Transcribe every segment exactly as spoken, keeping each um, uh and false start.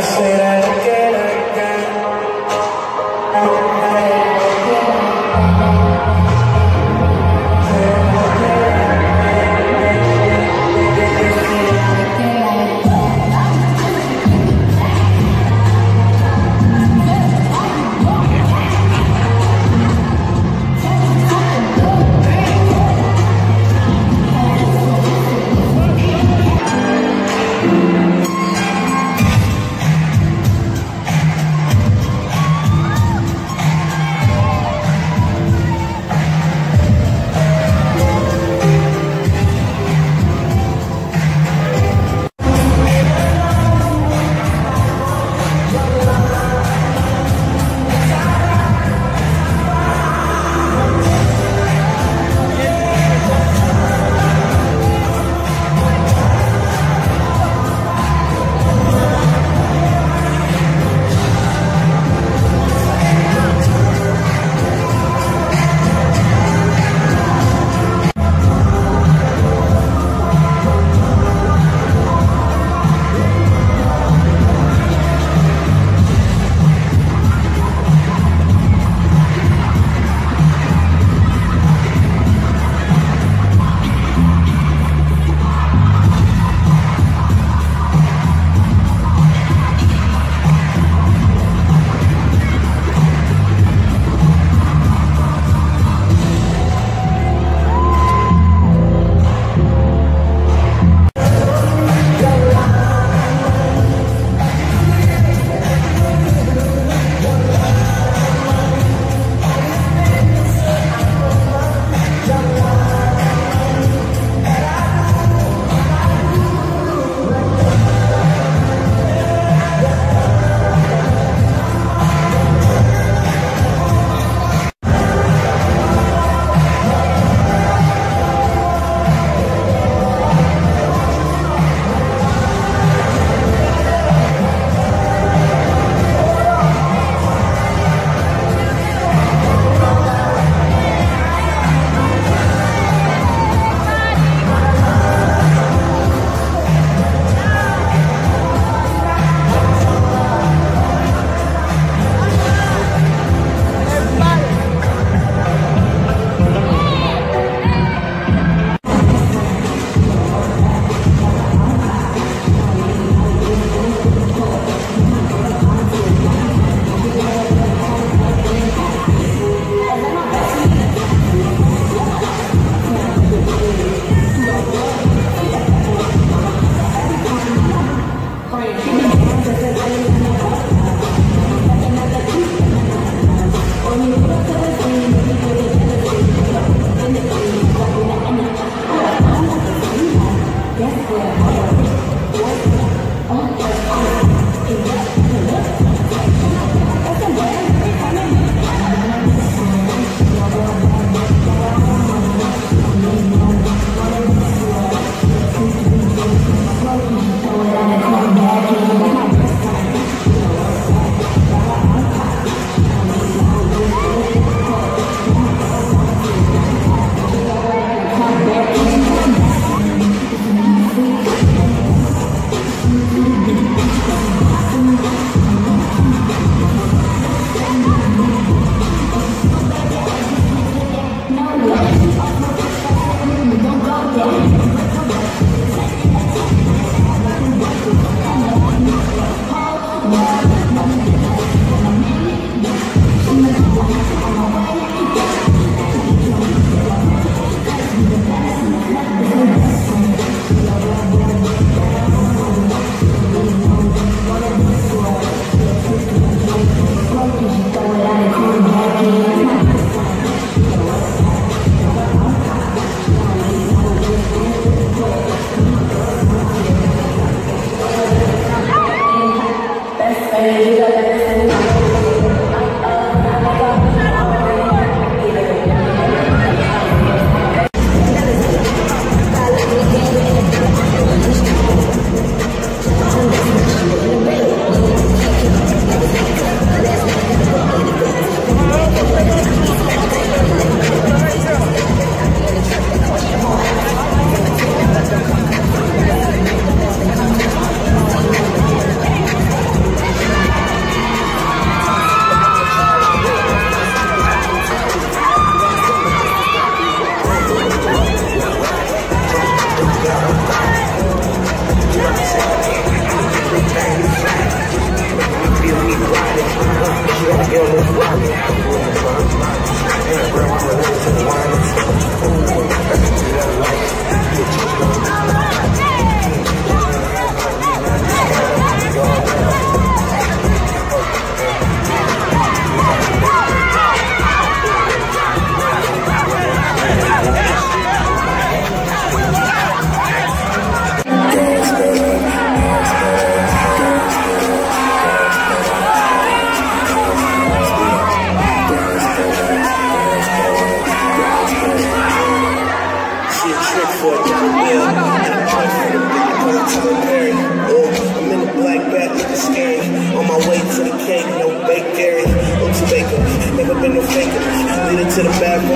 say that again, again.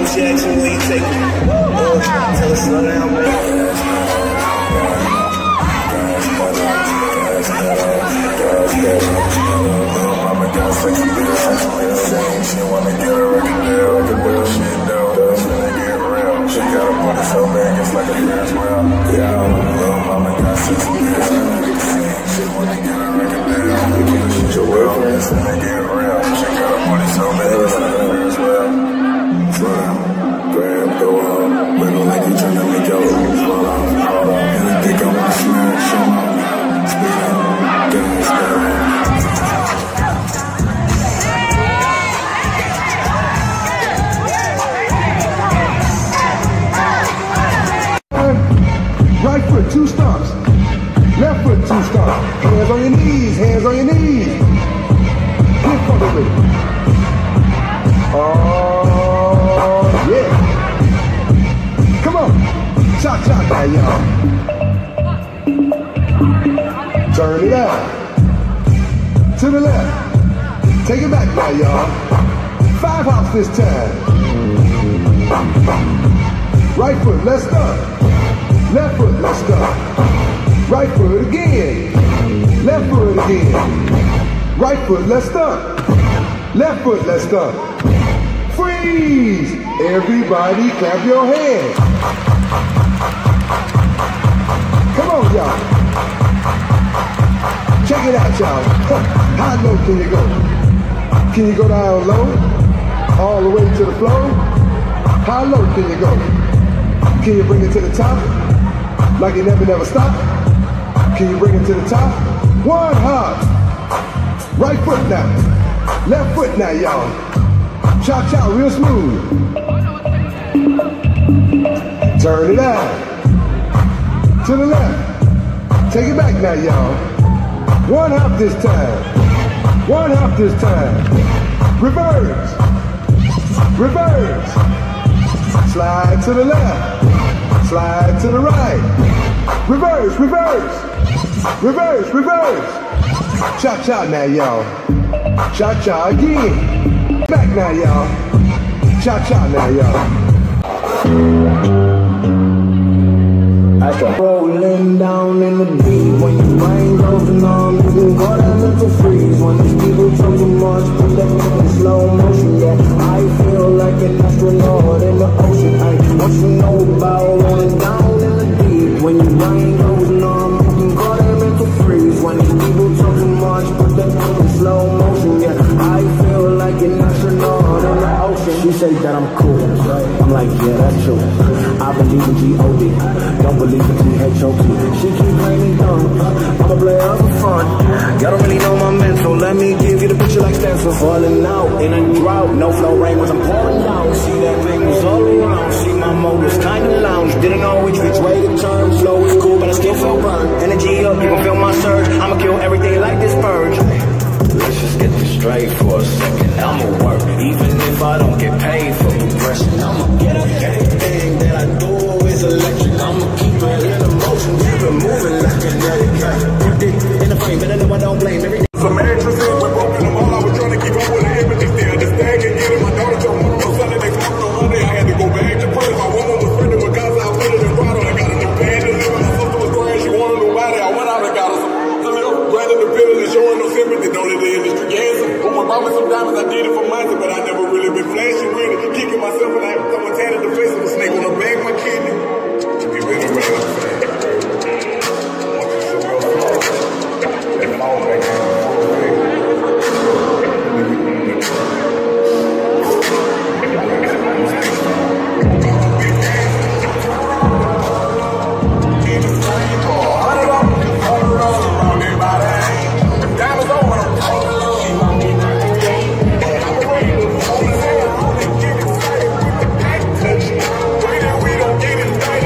Jackson, where you take it? Oh, tell us slow down, man. Mama got sexy bitch. She wanna get a record deal, like a deal, she do. She wanna get real. She got a booty so big, it's like a Ferris wheel. Yeah, little mama got sexy bitch. She wanna get a record deal, like a deal, she will. She wanna get real. She got a booty so big, it's like a Ferris wheel. Slow down, grab, go on. Wiggle like you tryna make your moves fall off. Hold on, and I think I wanna smash, show off. Speed up, gas, gas. Right foot, two stomps. Left foot, two stomps. Hands on your knees, hands on your knees. Get funky with it. Oh, yeah. Come on. Chop, chop now, y'all. Turn it out. To the left. Take it back now, y'all. Five hops this time. Right foot, let's start. Left foot, let's start. Right foot again. Left foot again. Right foot, let's start. Left foot, let's start. Freeze! Everybody clap your hands. Come on, y'all. Check it out, y'all. How low can you go? Can you go down low? All the way to the floor? How low can you go? Can you bring it to the top? Like it never, never stop? Can you bring it to the top? One hop. Right foot now. Left foot now, y'all. Chop, chop, real smooth. Turn it out. To the left. Take it back now, y'all. One hop this time. One hop this time. Reverse. Reverse. Slide to the left. Slide to the right. Reverse, reverse. Reverse, reverse. Cha-cha now, y'all. Cha-cha again. Back now, y'all. Cha-cha now, y'all. Rolling down in the deep. When your brain goes numb, you can go down into freeze. When these people talk too much, put that in slow motion. Yeah, I feel like an astronaut in the ocean. Ay, what you know about rolling down in the deep? When your brain goes numb, you can go down into freeze. When these people talk too much, put that in slow motion. Yeah, I feel like an astronaut in the ocean. She say that I'm cool. I'm like, yeah, that's true. I believe in G O D. Don't believe in T H O T. She keep playing me dumb. I'm a player for fun. Y'all don't really know my mental. Let me give you the picture like stencil. Falling out in a drought. No flow rain when I'm pouring down. See that thing was all around. See my motors kinda lounge. Didn't know which which way to turn. Slow is cool, but I still feel burned. Energy up, you gon' feel my surge. I'ma kill everything like this purge. Let's just get this straight for a second. I'ma work, even if I don't get paid for progression. I'ma get up. Everything that I do is electric. I'ma keep it in motion, keep it moving like a kinetic. Put it in the frame, but I know I don't blame everything. Some actresses were broken them all. I was trying to keep up with the images there. The stag and get it. My daughter told me on Sunday, next morning on Monday, I had to go back to prison. My woman was pregnant with Gaza. I put it in throttle. I got a new band to live. My sister was crying. She wanted nobody. I went out and got her some. Granted the feeling and showing no sympathy. Don't let the industry gas it. When my mama some diamonds, I did it for months, but I never really been flashy with it. Kicking myself and I someone tatted the face of a snake on the back of my kidney. You better run up fast. That fall back we don't get it.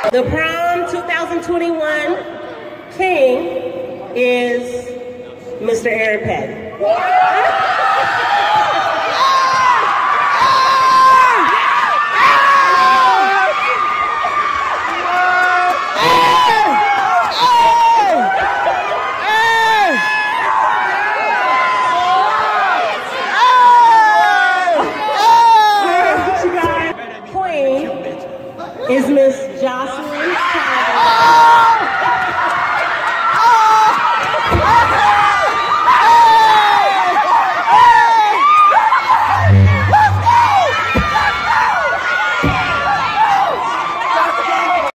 The prom twenty twenty-one king is Mister Aaron Patton. Queen is Miss Jocelyn Carter.